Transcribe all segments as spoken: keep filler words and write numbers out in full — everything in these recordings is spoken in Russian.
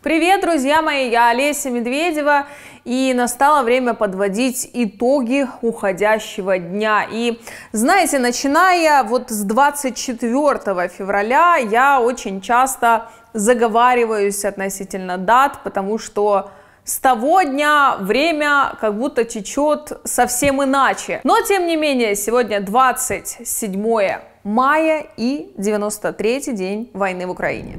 Привет, друзья мои, я Олеся Медведева, и настало время подводить итоги уходящего дня. И знаете, начиная вот с двадцать четвёртого февраля я очень часто заговариваюсь относительно дат, потому что с того дня время как будто течет совсем иначе. Но тем не менее, сегодня двадцать седьмое мая и девяносто третий день войны в Украине.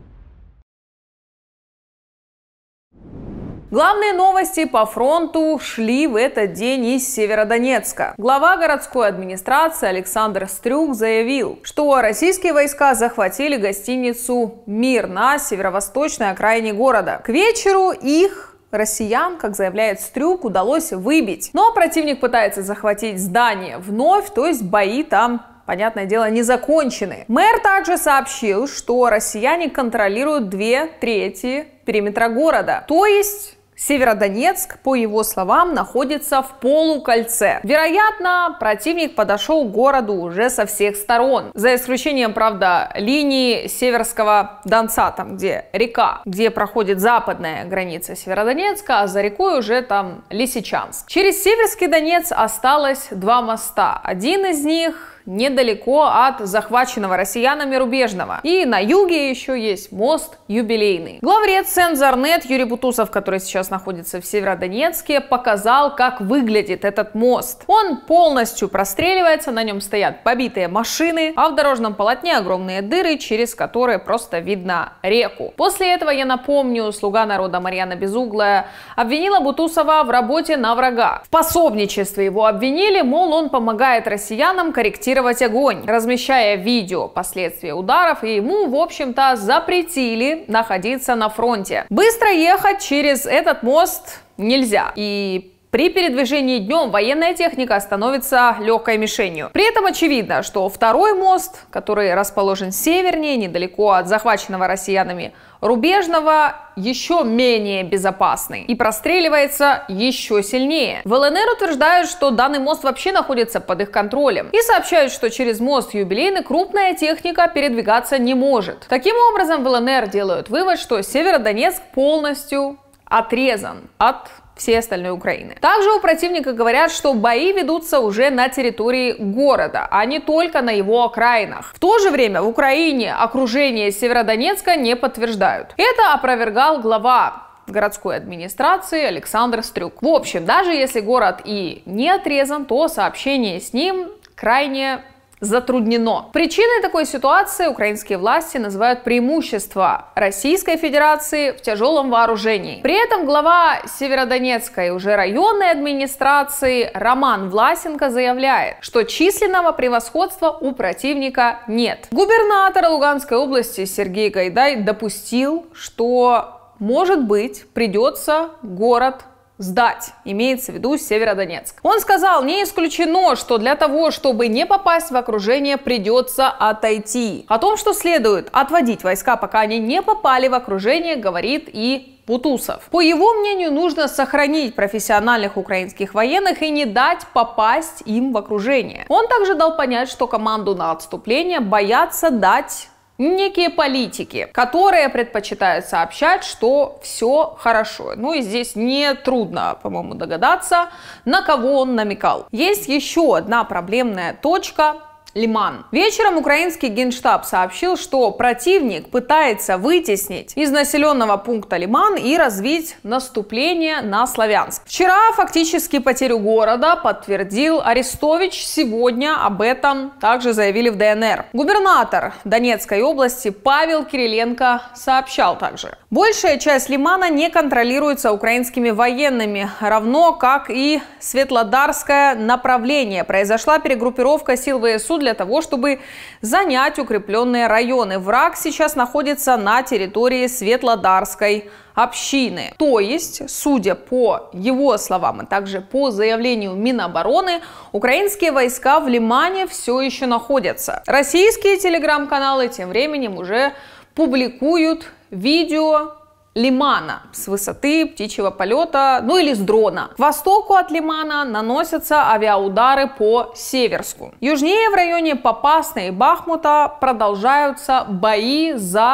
Главные новости по фронту шли в этот день из Северодонецка. Глава городской администрации Александр Стрюк заявил, что российские войска захватили гостиницу «Мир» на северо-восточной окраине города. К вечеру их, россиян, как заявляет Стрюк, удалось выбить. Но противник пытается захватить здание вновь, то есть бои там, понятное дело, не закончены. Мэр также сообщил, что россияне контролируют две трети периметра города, то есть Северодонецк, по его словам, находится в полукольце. Вероятно, противник подошел к городу уже со всех сторон. За исключением, правда, линии Северского Донца, там где река, где проходит западная граница Северодонецка, а за рекой уже там Лисичанск. Через Северский Донец осталось два моста. Один из них недалеко от захваченного россиянами Рубежного. И на юге еще есть мост Юбилейный. Главред Сензорнет Юрий Бутусов, который сейчас находится в Северодонецке, показал, как выглядит этот мост. Он полностью простреливается, на нем стоят побитые машины, а в дорожном полотне огромные дыры, через которые просто видно реку. После этого, я напомню, слуга народа Марьяна Безуглая обвинила Бутусова в работе на врага. В пособничестве его обвинили, мол, он помогает россиянам корректировать огонь, размещая видео последствия ударов, и ему, в общем-то, запретили находиться на фронте. Быстро ехать через этот мост нельзя, и при передвижении днем военная техника становится легкой мишенью. При этом очевидно, что второй мост, который расположен севернее, недалеко от захваченного россиянами Рубежного, еще менее безопасный и простреливается еще сильнее. В ЛНР утверждают, что данный мост вообще находится под их контролем, и сообщают, что через мост Юбилейный крупная техника передвигаться не может. Таким образом, в ЛНР делают вывод, что Северодонецк полностью отрезан от всей остальной Украины. Также у противника говорят, что бои ведутся уже на территории города, а не только на его окраинах. В то же время в Украине окружение Северодонецка не подтверждают. Это опровергал глава городской администрации Александр Стрюк. В общем, даже если город и не отрезан, то сообщение с ним крайне затруднено. Причиной такой ситуации украинские власти называют преимущество Российской Федерации в тяжелом вооружении. При этом глава Северодонецкой уже районной администрации Роман Власенко заявляет, что численного превосходства у противника нет. Губернатор Луганской области Сергей Гайдай допустил, что, может быть, придется город сдать, имеется в виду Северодонецк. Он сказал, не исключено, что для того, чтобы не попасть в окружение, придется отойти. О том, что следует отводить войска, пока они не попали в окружение, говорит и Бутусов. По его мнению, нужно сохранить профессиональных украинских военных и не дать попасть им в окружение. Он также дал понять, что команду на отступление боятся дать некие политики, которые предпочитают сообщать, что все хорошо. Ну и здесь не трудно, по-моему, догадаться, на кого он намекал. Есть еще одна проблемная точка — Лиман. Вечером украинский генштаб сообщил, что противник пытается вытеснить из населенного пункта Лиман и развить наступление на Славянск. Вчера фактически потерю города подтвердил Арестович. Сегодня об этом также заявили в ДНР. Губернатор Донецкой области Павел Кириленко сообщал также: большая часть Лимана не контролируется украинскими военными, равно как и Светлодарское направление. Произошла перегруппировка сил ВСУ для того, чтобы занять укрепленные районы. Враг сейчас находится на территории Светлодарской общины. То есть, судя по его словам, а также по заявлению Минобороны, украинские войска в Лимане все еще находятся. Российские телеграм-каналы тем временем уже публикуют видео Лимана с высоты птичьего полета, ну или с дрона. К востоку от Лимана наносятся авиаудары по Северску. Южнее, в районе Попасной и Бахмута, продолжаются бои за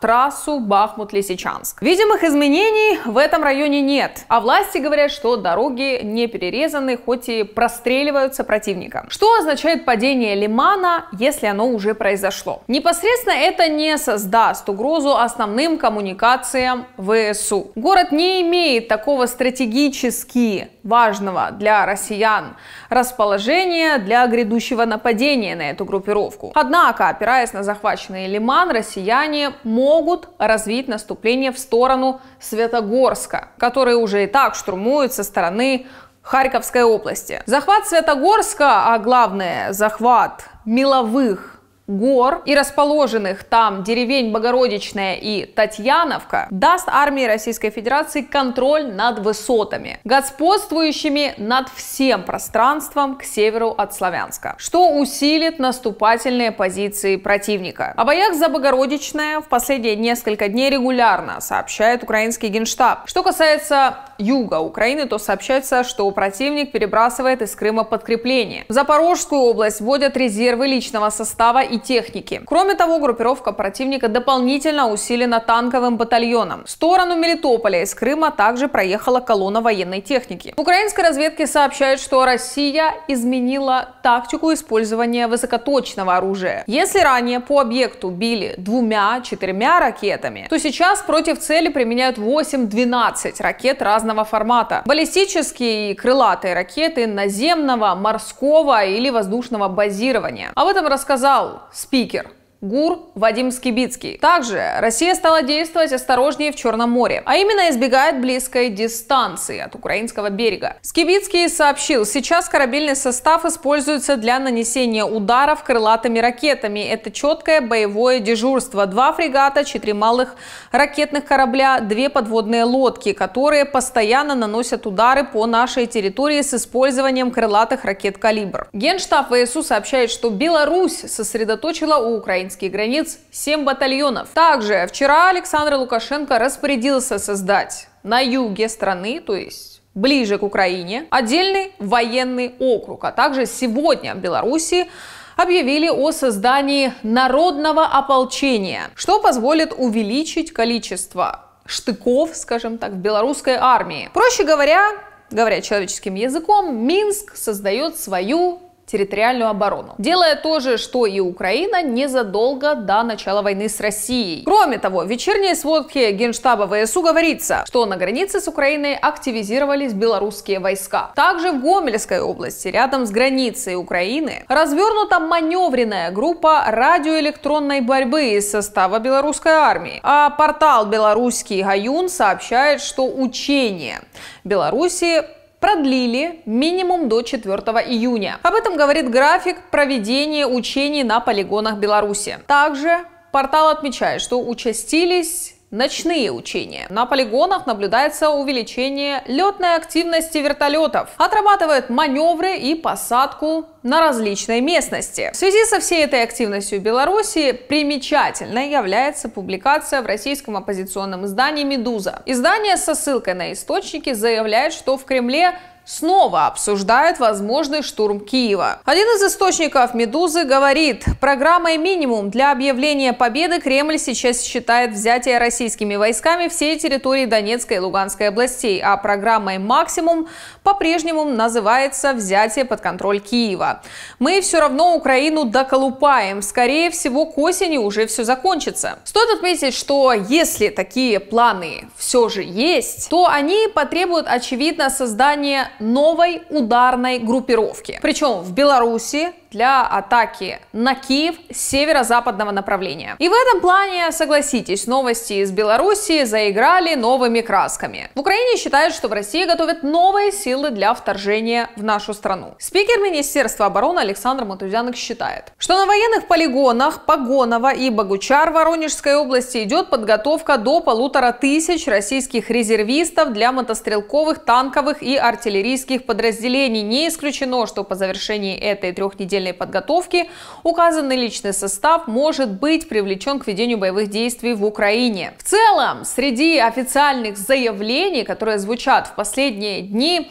трассу Бахмут-Лисичанск. Видимых изменений в этом районе нет, а власти говорят, что дороги не перерезаны, хоть и простреливаются противником. Что означает падение Лимана, если оно уже произошло? Непосредственно это не создаст угрозу основным коммуникациям ВСУ. Город не имеет такого стратегически важного для россиян расположения для грядущего нападения на эту группировку. Однако, опираясь на захваченный Лиман, россияне могут развить наступление в сторону Светогорска, который уже и так штурмует со стороны Харьковской области. Захват Светогорска, а главное захват меловых гор и расположенных там деревень Богородичная и Татьяновка, даст армии Российской Федерации контроль над высотами, господствующими над всем пространством к северу от Славянска, что усилит наступательные позиции противника. О боях за Богородичное в последние несколько дней регулярно сообщает украинский генштаб. Что касается юга Украины, то сообщается, что противник перебрасывает из Крыма подкрепление. В Запорожскую область вводят резервы личного состава и техники. Кроме того, группировка противника дополнительно усилена танковым батальоном. В сторону Мелитополя из Крыма также проехала колонна военной техники. В украинской разведке сообщают, что Россия изменила тактику использования высокоточного оружия. Если ранее по объекту били двумя-четырьмя ракетами, то сейчас против цели применяют восемь-двенадцать ракет разного формата. Баллистические и крылатые ракеты наземного, морского или воздушного базирования. Об этом рассказал спикер ГУР Вадим Скибицкий. Также Россия стала действовать осторожнее в Черном море, а именно избегает близкой дистанции от украинского берега. Скибицкий сообщил, сейчас корабельный состав используется для нанесения ударов крылатыми ракетами. Это четкое боевое дежурство. Два фрегата, четыре малых ракетных корабля, две подводные лодки, которые постоянно наносят удары по нашей территории с использованием крылатых ракет «Калибр». Генштаб ВСУ сообщает, что Беларусь сосредоточила у украинских границ семь батальонов. Также вчера Александр Лукашенко распорядился создать на юге страны, то есть ближе к Украине, отдельный военный округ. А также сегодня в Беларуси объявили о создании народного ополчения, что позволит увеличить количество штыков, скажем так, в белорусской армии. Проще говоря, говоря человеческим языком, Минск создает свою территориальную оборону, делая то же, что и Украина незадолго до начала войны с Россией. Кроме того, в вечерней сводке Генштаба ВСУ говорится, что на границе с Украиной активизировались белорусские войска. Также в Гомельской области, рядом с границей Украины, развернута маневренная группа радиоэлектронной борьбы из состава белорусской армии. А портал «Белорусский Гаюн» сообщает, что учения Беларуси продлили минимум до четвёртого июня. Об этом говорит график проведения учений на полигонах Беларуси. Также портал отмечает, что участились ночные учения. На полигонах наблюдается увеличение летной активности вертолетов. Отрабатывают маневры и посадку на различной местности. В связи со всей этой активностью в Беларуси примечательной является публикация в российском оппозиционном издании «Медуза». Издание со ссылкой на источники заявляет, что в Кремле снова обсуждают возможный штурм Киева. Один из источников «Медузы» говорит, программой минимум для объявления победы Кремль сейчас считает взятие российскими войсками всей территории Донецкой и Луганской областей, а программой максимум по-прежнему называется взятие под контроль Киева. Мы все равно Украину доколупаем. Скорее всего, к осени уже все закончится. Стоит отметить, что если такие планы все же есть, то они потребуют, очевидно, создания новой ударной группировки. Причем в Беларуси для атаки на Киев с северо-западного направления. И в этом плане, согласитесь, новости из Беларуси заиграли новыми красками. В Украине считают, что в России готовят новые силы для вторжения в нашу страну. Спикер Министерства обороны Александр Матузянок считает, что на военных полигонах Погоново и Богучар в Воронежской области идет подготовка до полутора тысяч российских резервистов для мотострелковых, танковых и артиллерийских подразделений. Не исключено, что по завершении этой трехнедельной подготовки указанный личный состав может быть привлечен к ведению боевых действий в Украине. В целом, среди официальных заявлений, которые звучат в последние дни,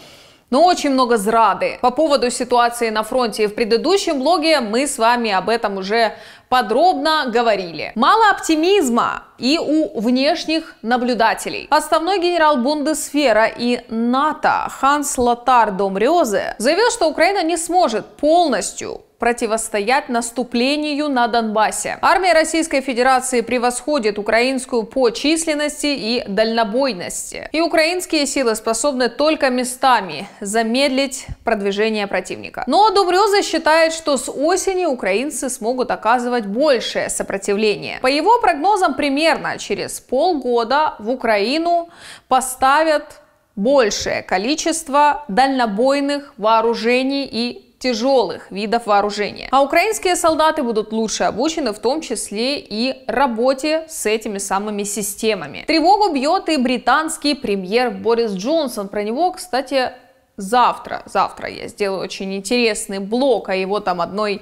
Но очень много зрады. По поводу ситуации на фронте в предыдущем блоге мы с вами об этом уже подробно говорили. Мало оптимизма и у внешних наблюдателей. Отставной генерал Бундесвера и НАТО Ханс Лотар Домрёзе заявил, что Украина не сможет полностью противостоять наступлению на Донбассе. Армия Российской Федерации превосходит украинскую по численности и дальнобойности. И украинские силы способны только местами замедлить продвижение противника. Но Домрёзе считает, что с осени украинцы смогут оказывать большее сопротивление. По его прогнозам, примерно через полгода в Украину поставят большее количество дальнобойных вооружений и тяжелых видов вооружения. А украинские солдаты будут лучше обучены, в том числе и работе с этими самыми системами. Тревогу бьет и британский премьер Борис Джонсон. Про него, кстати, завтра, завтра я сделаю очень интересный блог о его там одной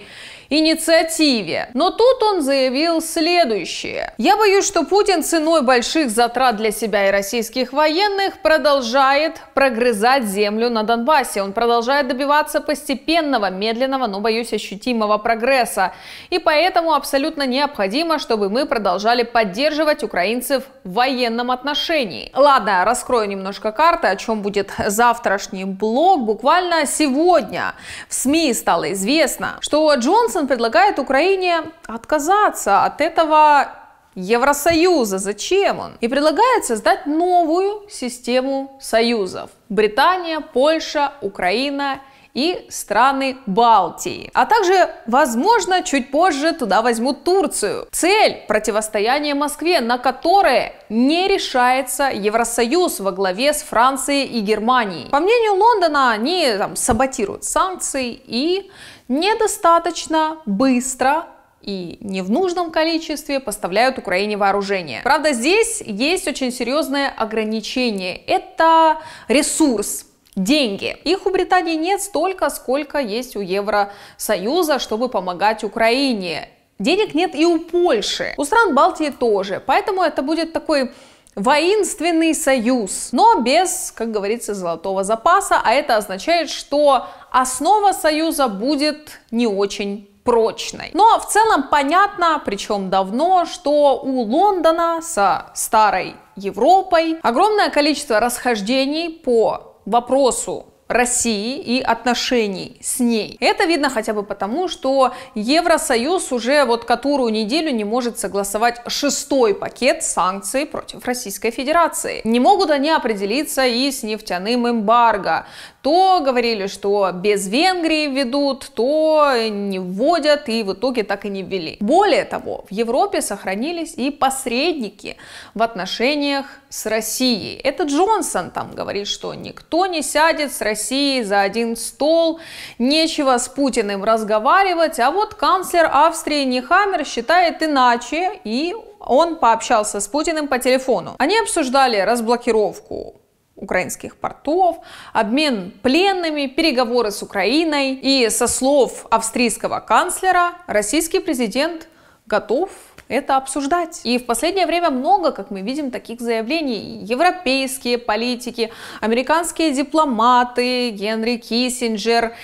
инициативе. Но тут он заявил следующее. Я боюсь, что Путин ценой больших затрат для себя и российских военных продолжает прогрызать землю на Донбассе. Он продолжает добиваться постепенного, медленного, но, боюсь, ощутимого прогресса. И поэтому абсолютно необходимо, чтобы мы продолжали поддерживать украинцев в военном отношении. Ладно, раскрою немножко карты, о чем будет завтрашний блог. Буквально сегодня в СМИ стало известно, что Джонсон предлагает Украине отказаться от этого Евросоюза. Зачем он? И предлагает создать новую систему союзов. Британия, Польша, Украина и страны Балтии. А также, возможно, чуть позже туда возьмут Турцию. Цель – противостояние Москве, на которое не решается Евросоюз во главе с Францией и Германией. По мнению Лондона, они там саботируют санкции и недостаточно быстро и не в нужном количестве поставляют Украине вооружение. Правда, здесь есть очень серьезное ограничение. Это ресурс. Деньги. Их у Британии нет столько, сколько есть у Евросоюза, чтобы помогать Украине. Денег нет и у Польши. У стран Балтии тоже. Поэтому это будет такой воинственный союз, но без, как говорится, золотого запаса. А это означает, что основа союза будет не очень прочной. Но в целом понятно, причем давно, что у Лондона со старой Европой огромное количество расхождений по вопросу России и отношений с ней. Это видно хотя бы потому, что Евросоюз уже вот которую неделю не может согласовать шестой пакет санкций против Российской Федерации. Не могут они определиться и с нефтяным эмбарго. То говорили, что без Венгрии введут, то не вводят, и в итоге так и не ввели. Более того, в Европе сохранились и посредники в отношениях с Россией. Это Джонсон там говорит, что никто не сядет с Россией за один стол, нечего с Путиным разговаривать, а вот канцлер Австрии Нехаммер считает иначе, и он пообщался с Путиным по телефону. Они обсуждали разблокировку украинских портов, обмен пленными, переговоры с Украиной. И со слов австрийского канцлера, российский президент готов это обсуждать. И в последнее время много, как мы видим, таких заявлений. Европейские политики, американские дипломаты, Генри Киссинджер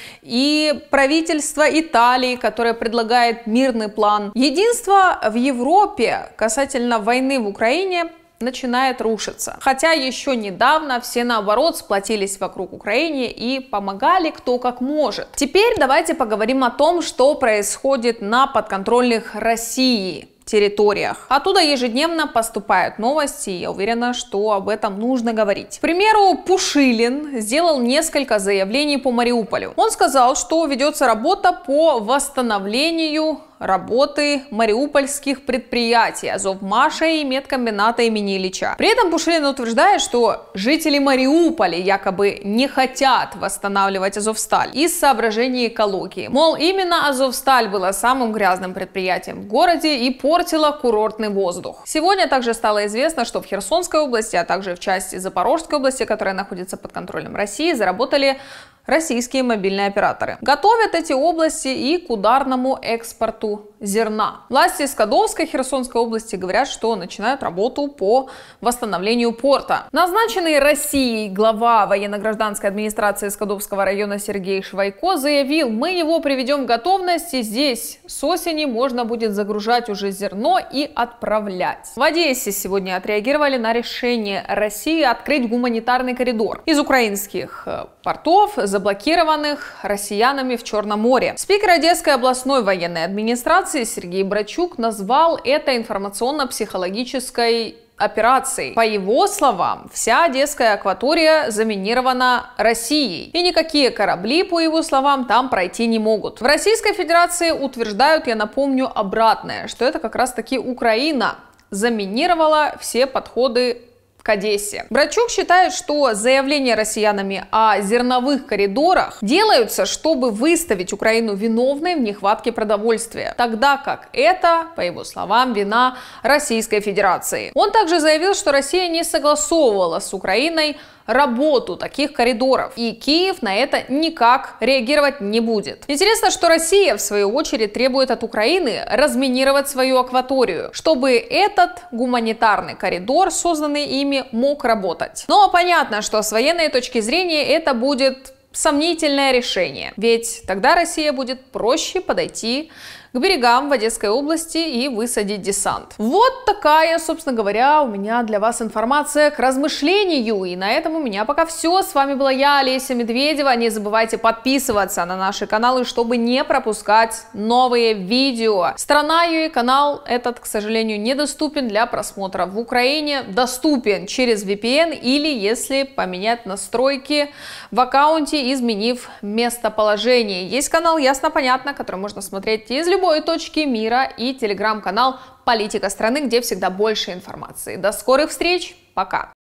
и правительство Италии, которое предлагает мирный план. Единство в Европе касательно войны в Украине начинает рушиться. Хотя еще недавно все наоборот сплотились вокруг Украины и помогали кто как может. Теперь давайте поговорим о том, что происходит на подконтрольных России территориях. Оттуда ежедневно поступают новости, и я уверена, что об этом нужно говорить. К примеру, Пушилин сделал несколько заявлений по Мариуполю. Он сказал, что ведется работа по восстановлению работы мариупольских предприятий Азовмаша и медкомбината имени Ильича. При этом Пушилин утверждает, что жители Мариуполя якобы не хотят восстанавливать Азовсталь из соображений экологии. Мол, именно Азовсталь была самым грязным предприятием в городе и портила курортный воздух. Сегодня также стало известно, что в Херсонской области, а также в части Запорожской области, которая находится под контролем России, заработали российские мобильные операторы. Готовят эти области и к ударному экспорту зерна. Власти Скадовской Херсонской области говорят, что начинают работу по восстановлению порта. Назначенный Россией глава военно-гражданской администрации Скадовского района Сергей Швайко заявил: мы его приведем в готовность, и здесь с осени можно будет загружать уже зерно и отправлять. В Одессе сегодня отреагировали на решение России открыть гуманитарный коридор из украинских портов, заблокированных россиянами в Черном море. Спикер Одесской областной военной администрации Сергей Брачук назвал это информационно-психологической операцией. По его словам, вся Одесская акватория заминирована Россией, и никакие корабли, по его словам, там пройти не могут. В Российской Федерации утверждают, я напомню, обратное, что это как раз-таки Украина заминировала все подходы к Одессе. Брачук считает, что заявления россиянами о зерновых коридорах делаются, чтобы выставить Украину виновной в нехватке продовольствия, тогда как это, по его словам, вина Российской Федерации. Он также заявил, что Россия не согласовывала с Украиной работу таких коридоров, и Киев на это никак реагировать не будет. Интересно, что Россия, в свою очередь, требует от Украины разминировать свою акваторию, чтобы этот гуманитарный коридор, созданный ими, мог работать. Но понятно, что с военной точки зрения это будет сомнительное решение, ведь тогда Россия будет проще подойти к берегам в Одесской области и высадить десант. Вот такая, собственно говоря, у меня для вас информация к размышлению. И на этом у меня пока все. С вами была я, Олеся Медведева. Не забывайте подписываться на наши каналы, чтобы не пропускать новые видео. Страна ю и канал этот, к сожалению, недоступен для просмотра в Украине. Доступен через ви пи эн или если поменять настройки в аккаунте, изменив местоположение. Есть канал Ясно-Понятно, который можно смотреть из любого любой точки мира, и телеграм-канал «Политика страны», где всегда больше информации. До скорых встреч, пока!